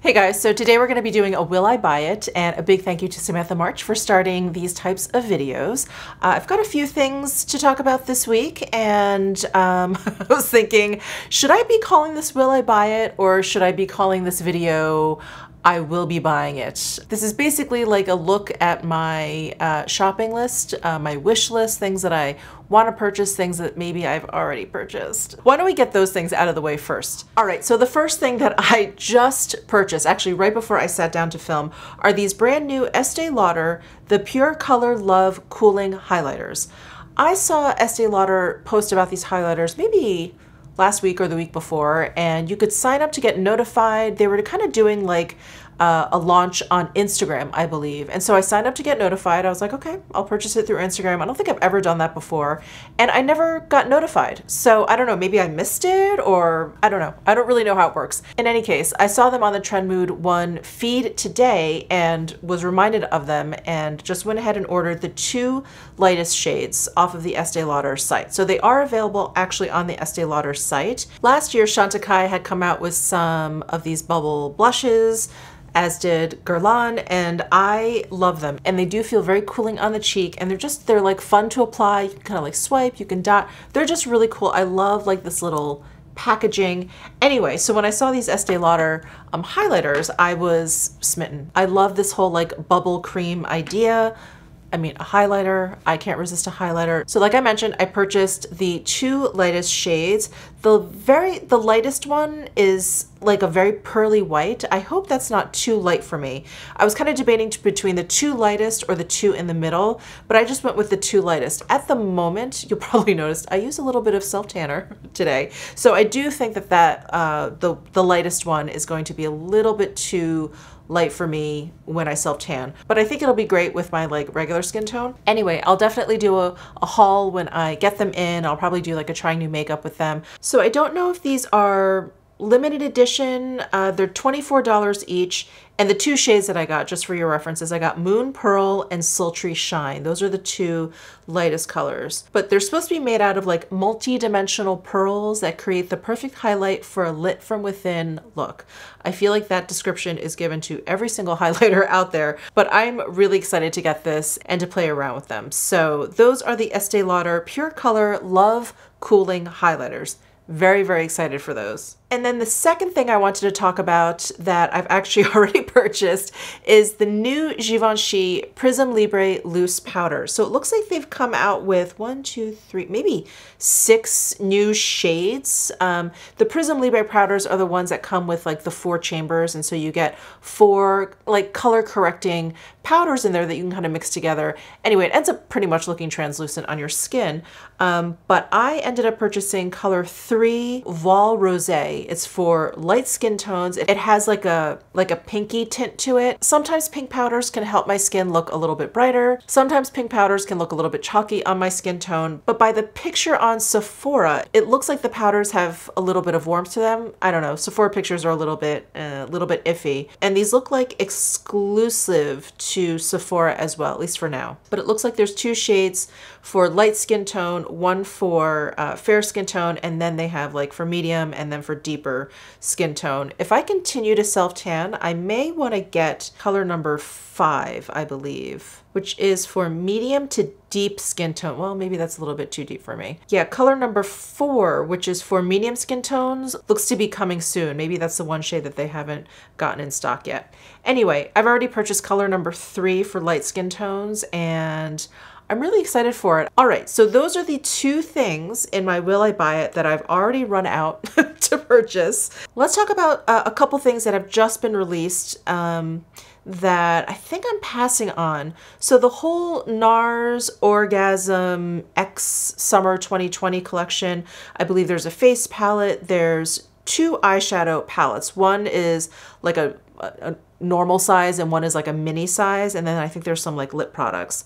Hey guys, so today we're going to be doing a Will I Buy It, and a big thank you to Samantha March for starting these types of videos. I've got a few things to talk about this week, and I was thinking, should I be calling this Will I Buy It, or should I be calling this video I will be buying it? This is basically like a look at my shopping list, my wish list, things that I want to purchase, things that maybe I've already purchased. Why don't we get those things out of the way first? All right, so the first thing that I just purchased, actually right before I sat down to film, are these brand new Estee Lauder, the Pure Color Love Cooling Highlighters. I saw Estee Lauder post about these highlighters maybe last week or the week before, and you could sign up to get notified. They were kind of doing like a launch on Instagram, I believe. And so I signed up to get notified. I was like, okay, I'll purchase it through Instagram. I don't think I've ever done that before. And I never got notified. So I don't know, maybe I missed it, or I don't know. I don't really know how it works. In any case, I saw them on the Trend Mood 1 feed today and was reminded of them and just went ahead and ordered the 2 lightest shades off of the Estee Lauder site. So they are available actually on the Estee Lauder site. Last year, Chantecaille had come out with some of these bubble blushes, as did Guerlain, and I love them. And they do feel very cooling on the cheek, and they're like fun to apply. You can kind of like swipe, you can dot. They're just really cool. I love like this little packaging. Anyway, so when I saw these Estee Lauder highlighters, I was smitten. I love this whole like bubble cream idea. I mean, a highlighter, I can't resist a highlighter. So like I mentioned, I purchased the 2 lightest shades. The lightest one is like a very pearly white. I hope that's not too light for me. I was kind of debating between the 2 lightest or the 2 in the middle, but I just went with the 2 lightest. At the moment, you'll probably notice I use a little bit of self-tanner today. So I do think that the lightest one is going to be a little bit too light for me when I self-tan, but I think it'll be great with my like regular skin tone. Anyway, I'll definitely do a haul when I get them in. I'll probably do like a trying new makeup with them. So I don't know if these are limited edition. They're $24 each. And the 2 shades that I got, just for your references, I got Moon Pearl and Sultry Shine. Those are the 2 lightest colors. But they're supposed to be made out of like multi-dimensional pearls that create the perfect highlight for a lit from within look. I feel like that description is given to every single highlighter out there, but I'm really excited to get this and to play around with them. So those are the Estee Lauder Pure Color Love Cooling Highlighters. Very, very excited for those. And then the second thing I wanted to talk about that I've actually already purchased is the new Givenchy Prism Libre Loose Powder. So it looks like they've come out with 1, 2, 3, maybe 6 new shades. The Prism Libre powders are the ones that come with like the 4 chambers. And so you get 4 like color correcting powders in there that you can kind of mix together. Anyway, it ends up pretty much looking translucent on your skin. But I ended up purchasing color 3 Vol Rosé. It's for light skin tones. It has like a pinky tint to it. Sometimes pink powders can help my skin look a little bit brighter. Sometimes pink powders can look a little bit chalky on my skin tone. But by the picture on Sephora, it looks like the powders have a little bit of warmth to them. I don't know. Sephora pictures are a little bit iffy. And these look like exclusive to Sephora as well, at least for now. But it looks like there's 2 shades for light skin tone, 1 for fair skin tone, and then they have like for medium and then for deeper skin tone. If I continue to self-tan, I may want to get color number 5, I believe, which is for medium to deep skin tone. Well, maybe that's a little bit too deep for me. Yeah, color number 4, which is for medium skin tones, looks to be coming soon. Maybe that's the one shade that they haven't gotten in stock yet. Anyway, I've already purchased color number 3 for light skin tones, and I'm really excited for it. All right, so those are the 2 things in my Will I Buy It that I've already run out to purchase. Let's talk about a couple things that have just been released that I think I'm passing on. So the whole NARS Orgasm X Summer 2020 collection, I believe there's a face palette, there's 2 eyeshadow palettes. One is like a normal size and one is like a mini size, and then I think there's some like lip products.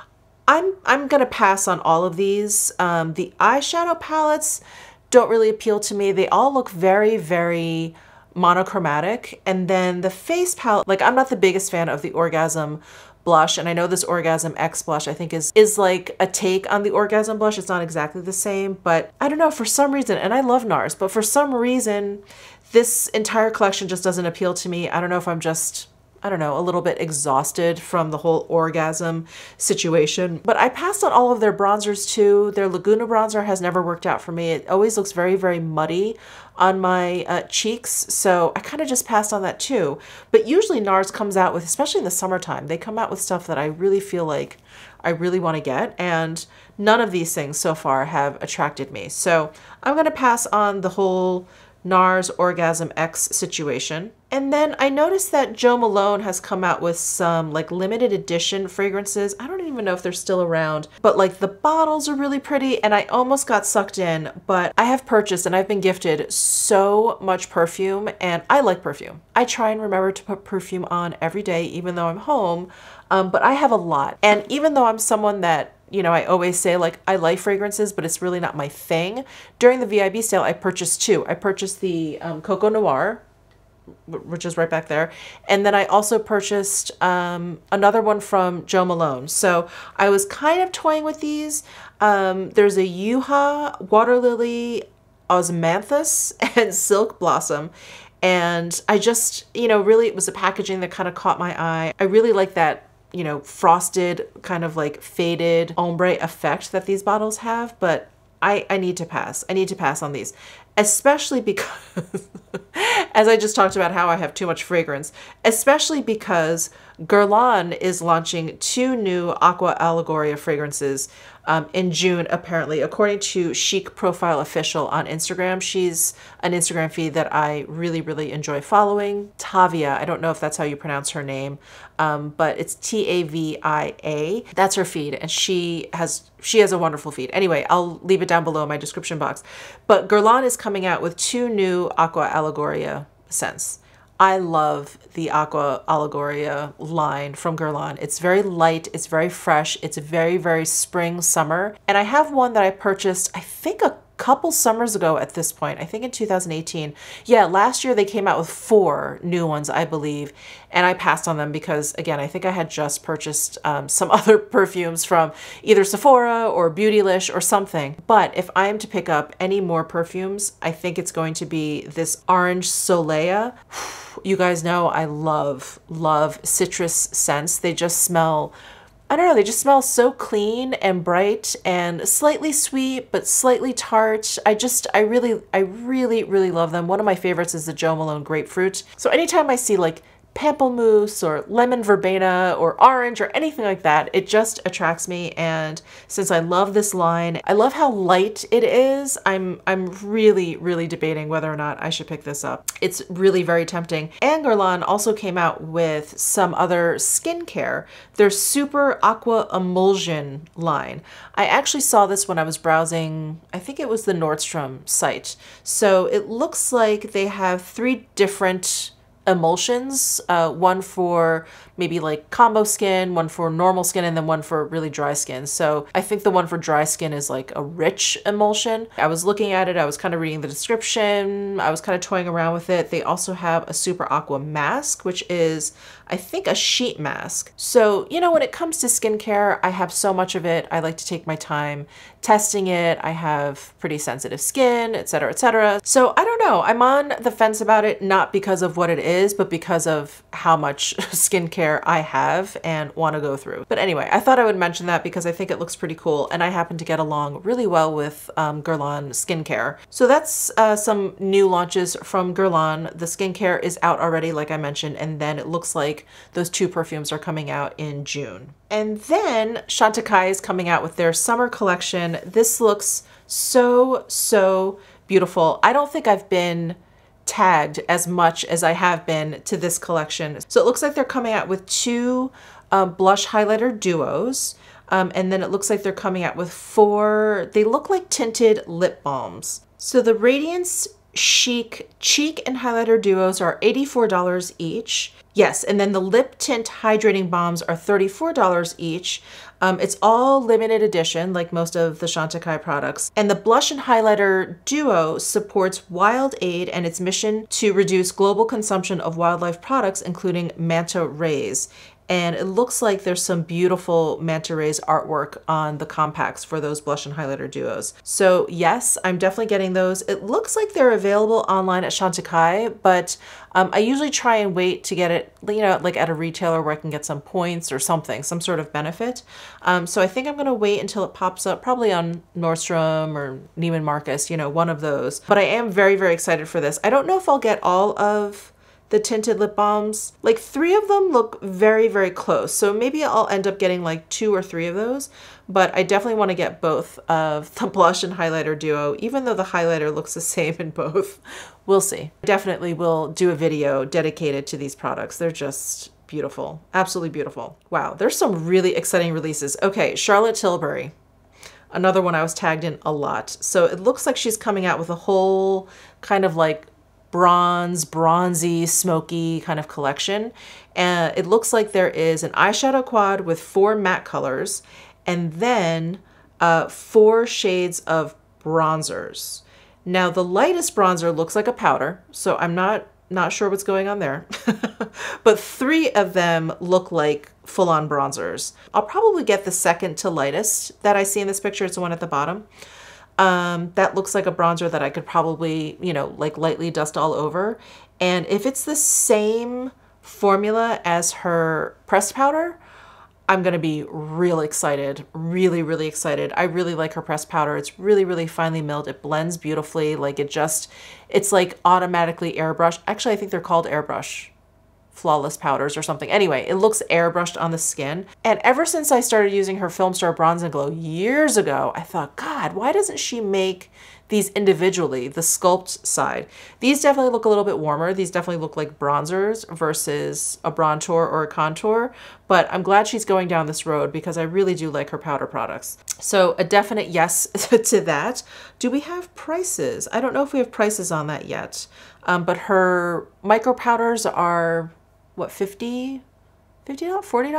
I'm gonna pass on all of these. The eyeshadow palettes don't really appeal to me. They all look very, very monochromatic. And then the face palette, like I'm not the biggest fan of the Orgasm blush, and I know this Orgasm X blush I think is like a take on the Orgasm blush. It's not exactly the same, but I don't know, for some reason, and I love NARS, but for some reason This entire collection just doesn't appeal to me. I don't know if I'm just, I don't know, a little bit exhausted from the whole orgasm situation. But I passed on all of their bronzers too. Their Laguna bronzer has never worked out for me. It always looks very, very muddy on my cheeks. So I kind of just passed on that too. But usually NARS comes out with, especially in the summertime, they come out with stuff that I really feel like I really want to get. And none of these things so far have attracted me. So I'm going to pass on the whole NARS Orgasm X situation. And then I noticed that Jo Malone has come out with some like limited edition fragrances. I don't even know if they're still around, but like the bottles are really pretty and I almost got sucked in, but I have purchased and I've been gifted so much perfume and I like perfume. I try and remember to put perfume on every day, even though I'm home, but I have a lot. And even though I'm someone that, you know, I always say like I like fragrances, but it's really not my thing. During the VIB sale, I purchased two. I purchased the Coco Noir, which is right back there. And then I also purchased another one from Jo Malone. So I was kind of toying with these. There's a Yuha, Water Lily, Osmanthus, and Silk Blossom. And I just, you know, really it was the packaging that kind of caught my eye. I really like that, you know, frosted kind of like faded ombre effect that these bottles have, but I need to pass. I need to pass on these, especially because, as I just talked about how I have too much fragrance, especially because Guerlain is launching 2 new Aqua Allegoria fragrances in June, apparently, according to Chic Profile Official on Instagram. She's an Instagram feed that I really, really enjoy following. Tavia, I don't know if that's how you pronounce her name, but it's Tavia. That's her feed, and she has a wonderful feed. Anyway, I'll leave it down below in my description box. But Guerlain is coming out with 2 new Aqua Allegoria scents. I love the Aqua Allegoria line from Guerlain. It's very light, it's very fresh, it's very, very spring, summer. And I have one that I purchased, I think a couple summers ago at this point, I think in 2018. Yeah, last year they came out with 4 new ones, I believe. And I passed on them because, again, I think I had just purchased some other perfumes from either Sephora or Beautylish or something. But if I am to pick up any more perfumes, I think it's going to be this Orange Soleil. You guys know I love citrus scents. They just smell, I don't know, they just smell so clean and bright and slightly sweet, but slightly tart. I really love them. One of my favorites is the Jo Malone Grapefruit. So anytime I see like pamplemousse or lemon verbena or orange or anything like that, it just attracts me. And since I love this line, I love how light it is, I'm really debating whether or not I should pick this up. It's really very tempting. And Guerlain also came out with some other skincare. Their Super Aqua Emulsion line. I actually saw this when I was browsing, I think it was the Nordstrom site. So it looks like they have 3 different emulsions, one for maybe like combo skin, one for normal skin, and then one for really dry skin. So I think the one for dry skin is like a rich emulsion. I was looking at it, I was kind of reading the description, I was kind of toying around with it. They also have a Super Aqua mask, which is, I think, a sheet mask. So, you know, when it comes to skincare, I have so much of it. I like to take my time testing it. I have pretty sensitive skin, etc., etc. So I don't know. I'm on the fence about it, not because of what it is, but because of how much skincare I have and want to go through. But anyway, I thought I would mention that because I think it looks pretty cool, and I happen to get along really well with Guerlain skincare. So that's some new launches from Guerlain. The skincare is out already, like I mentioned, and then it looks like those 2 perfumes are coming out in June. And then Chantecaille is coming out with their summer collection. This looks so beautiful. I don't think I've been tagged as much as I have been to this collection. So it looks like they're coming out with 2 blush highlighter duos. And then it looks like they're coming out with 4, they look like tinted lip balms. So the Radiance Chic Cheek and Highlighter Duos are $84 each. Yes, and then the Lip Tint Hydrating Balms are $34 each. It's all limited edition, like most of the Chantecaille products. And the Blush and Highlighter Duo supports Wild Aid and its mission to reduce global consumption of wildlife products, including manta rays. And it looks like there's some beautiful manta rays artwork on the compacts for those blush and highlighter duos. So yes, I'm definitely getting those. It looks like they're available online at Chantecaille, but I usually try and wait to get it, you know, like at a retailer where I can get some points or something, some sort of benefit. So I think I'm gonna wait until it pops up, probably on Nordstrom or Neiman Marcus, you know, one of those. But I am very, very excited for this. I don't know if I'll get all of the tinted lip balms. Like 3 of them look very, very close. So maybe I'll end up getting like 2 or 3 of those, but I definitely want to get both of the blush and highlighter duo, even though the highlighter looks the same in both. We'll see. I definitely will do a video dedicated to these products. They're just beautiful, absolutely beautiful. Wow, there's some really exciting releases. Okay, Charlotte Tilbury, another one I was tagged in a lot. So it looks like she's coming out with a whole kind of like bronzy, smoky kind of collection. And it looks like there is an eyeshadow quad with 4 matte colors and then 4 shades of bronzers. Now the lightest bronzer looks like a powder, so I'm not sure what's going on there. But 3 of them look like full-on bronzers. I'll probably get the second to lightest that I see in this picture. It's the one at the bottom. That looks like a bronzer that I could probably, you know, like lightly dust all over. And if it's the same formula as her pressed powder, I'm going to be real excited, really, really excited. I really like her pressed powder. It's really, really finely milled. It blends beautifully. Like it's like automatically airbrush. Actually, I think they're called airbrush flawless powders or something. Anyway, it looks airbrushed on the skin. And ever since I started using her Film Star Bronze and Glow years ago, I thought, God, why doesn't she make these individually, the sculpt side? These definitely look a little bit warmer. These definitely look like bronzers versus a bronzer or a contour, but I'm glad she's going down this road because I really do like her powder products. So a definite yes to that. Do we have prices? I don't know if we have prices on that yet, but her micro powders are, what, $50? $40?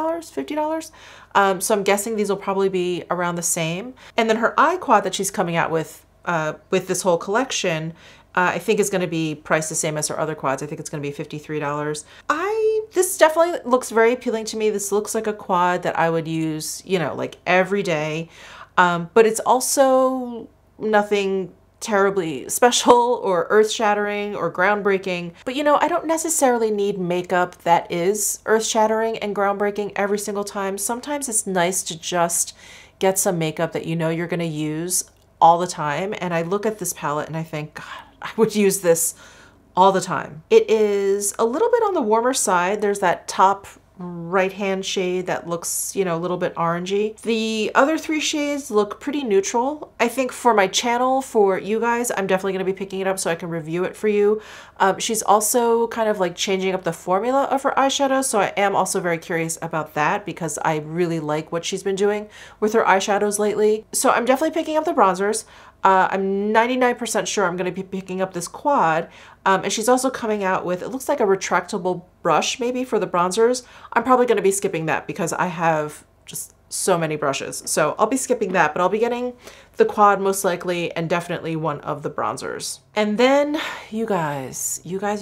$50? So I'm guessing these will probably be around the same. And then her eye quad that she's coming out with this whole collection, I think is going to be priced the same as her other quads. I think it's going to be $53. This definitely looks very appealing to me. This looks like a quad that I would use, you know, like every day. But it's also nothing terribly special or earth-shattering or groundbreaking. But you know, I don't necessarily need makeup that is earth-shattering and groundbreaking every single time. Sometimes it's nice to just get some makeup that you know you're going to use all the time. And I look at this palette and I think, God, I would use this all the time. It is a little bit on the warmer side. There's that top right hand shade that looks, you know, a little bit orangey. The other 3 shades look pretty neutral. I think for my channel, for you guys, I'm definitely going to be picking it up so I can review it for you. She's also kind of like changing up the formula of her eyeshadow, so I am also very curious about that because I really like what she's been doing with her eyeshadows lately. So I'm definitely picking up the bronzers. I'm 99% sure I'm going to be picking up this quad. And she's also coming out with, it looks like a retractable brush maybe for the bronzers. I'm probably going to be skipping that because I have just so many brushes. So I'll be skipping that, but I'll be getting the quad most likely and definitely one of the bronzers. And then you guys,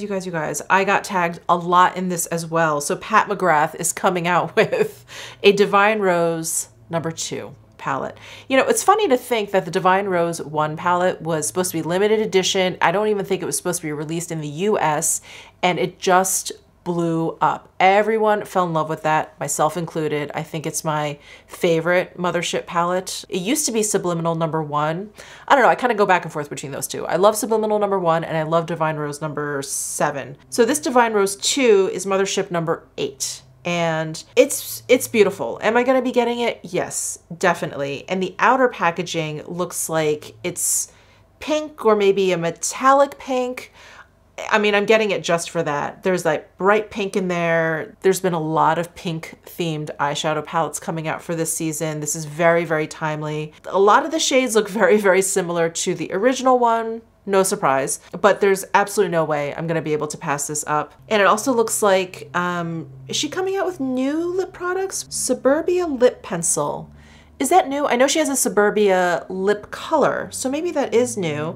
I got tagged a lot in this as well. So Pat McGrath is coming out with a Divine Rose #2 palette. You know, it's funny to think that the Divine Rose 1 palette was supposed to be limited edition. I don't even think it was supposed to be released in the US, and it just blew up. Everyone fell in love with that, myself included. I think it's my favorite Mothership palette. It used to be Subliminal #1. I don't know, I kind of go back and forth between those two. I love Subliminal #1 and I love Divine Rose #7. So this Divine Rose 2 is Mothership #8. And it's beautiful. Am I going to be getting it? Yes, definitely. And the outer packaging looks like it's pink or maybe a metallic pink. I mean, I'm getting it just for that. There's like bright pink in there. There's been a lot of pink themed eyeshadow palettes coming out for this season. This is very, very timely. A lot of the shades look very, very similar to the original one. No surprise, but there's absolutely no way I'm going to be able to pass this up. And it also looks like, is she coming out with new lip products? Suburbia Lip Pencil. Is that new? I know she has a Suburbia lip color, so maybe that is new.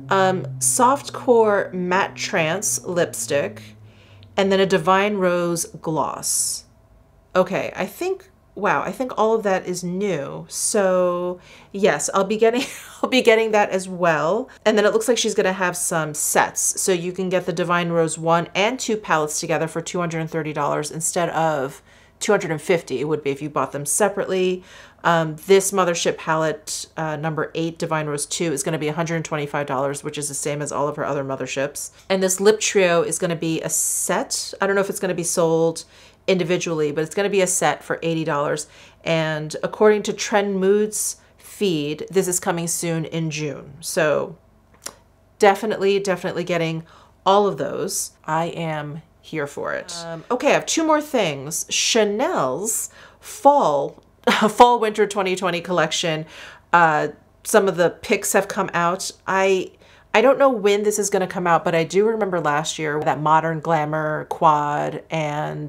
Soft Core Matte Trance lipstick, and then a Divine Rose gloss. Okay, I think, wow, I think all of that is new. So yes, I'll be getting I'll be getting that as well. And then it looks like she's gonna have some sets. So you can get the Divine Rose 1 and 2 palettes together for $230 instead of $250 it would be if you bought them separately. This Mothership palette, number 8, Divine Rose 2, is going to be $125, which is the same as all of her other Motherships. And this lip trio is going to be a set. I don't know if it's going to be sold individually, but it's going to be a set for $80. And according to Trend Moods feed, this is coming soon in June. So definitely getting all of those. I am here for it. Okay, I have 2 more things. Chanel's fall winter 2020 collection. Some of the pics have come out. I don't know when this is going to come out, but I do remember last year that Modern Glamour quad and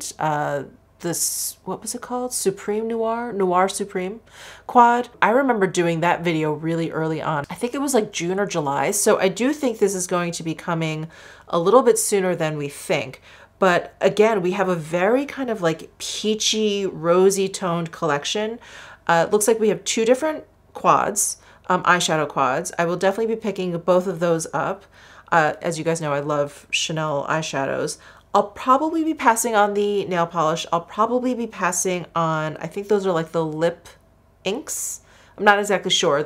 this, what was it called? Supreme Noir Supreme quad. I remember doing that video really early on. I think it was like June or July. So I do think this is going to be coming a little bit sooner than we think. But again, we have a very kind of like peachy, rosy toned collection. It looks like we have 2 different quads, eyeshadow quads. I will definitely be picking both of those up. As you guys know, I love Chanel eyeshadows. I'll probably be passing on the nail polish. I'll probably be passing on, I think those are like the lip inks. I'm not exactly sure. The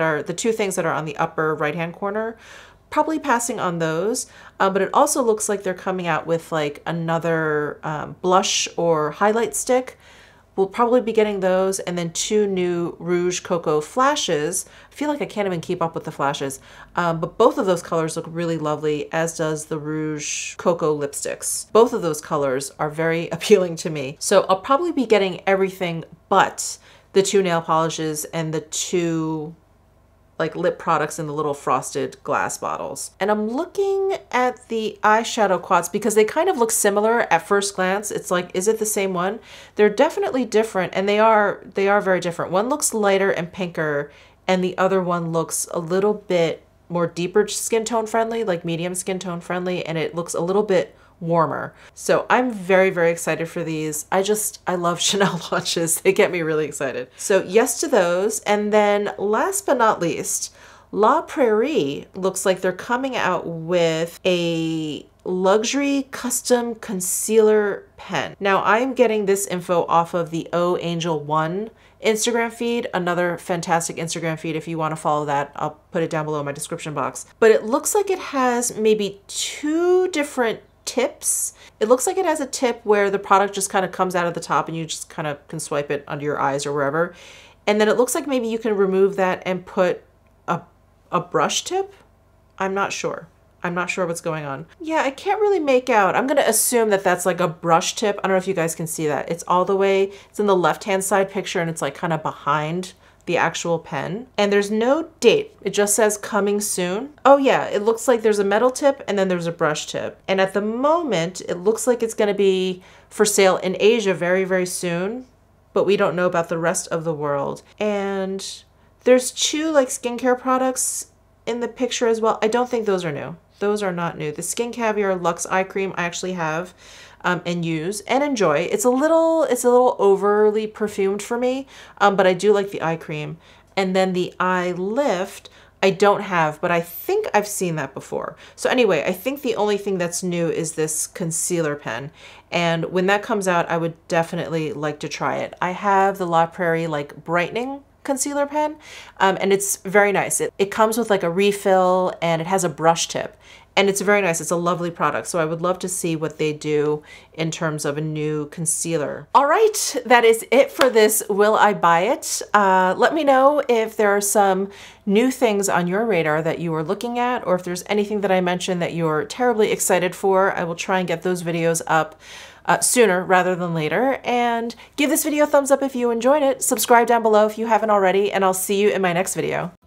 2 things that are on the upper right-hand corner, probably passing on those. But it also looks like they're coming out with like another blush or highlight stick. We'll probably be getting those, and then 2 new Rouge Cocoa flashes. I feel like I can't even keep up with the flashes, but both of those colors look really lovely, as does the Rouge Cocoa lipsticks. Both of those colors are very appealing to me. So I'll probably be getting everything but the 2 nail polishes and the 2 like lip products in the little frosted glass bottles. And I'm looking at the eyeshadow quads because they kind of look similar at first glance. It's like, is it the same one? They're definitely different, and they are very different. One looks lighter and pinker, and the other one looks a little bit more deeper skin tone friendly, like medium skin tone friendly, and it looks a little bit warmer. So I'm very excited for these. I love Chanel launches. They get me really excited. So yes to those. And then last but not least, La Prairie looks like they're coming out with a luxury custom concealer pen. Now I'm getting this info off of the Oh Angel 1 Instagram feed, another fantastic Instagram feed. If you want to follow that, I'll put it down below in my description box. But it looks like it has maybe 2 different tips. It looks like it has a tip where the product just kind of comes out of the top and you just kind of can swipe it under your eyes or wherever. And then it looks like maybe you can remove that and put a brush tip. I'm not sure. I'm not sure what's going on. Yeah, I can't really make out. I'm going to assume that that's like a brush tip. I don't know if you guys can see that. It's all the way, it's in the left-hand side picture, and it's like kind of behind the actual pen. And there's no date. It just says coming soon. Oh yeah, it looks like there's a metal tip and then there's a brush tip. And at the moment, it looks like it's going to be for sale in Asia very soon, but we don't know about the rest of the world. And there's 2 like skincare products in the picture as well. I don't think those are new. Those are not new. The Skin Caviar Luxe Eye Cream I actually have and use and enjoy. It's a little overly perfumed for me, but I do like the eye cream. And then the Eye Lift I don't have, but I think I've seen that before. So anyway, I think the only thing that's new is this concealer pen. And when that comes out, I would definitely like to try it. I have the La Prairie like brightening concealer pen, and it's very nice. It comes with like a refill, and it has a brush tip, and it's very nice. It's a lovely product. So I would love to see what they do in terms of a new concealer. All right, that is it for this Will I Buy It? Let me know if there are some new things on your radar that you are looking at, or if there's anything that I mentioned that you're terribly excited for. I will try and get those videos up sooner rather than later. And give this video a thumbs up if you enjoyed it. Subscribe down below if you haven't already, and I'll see you in my next video.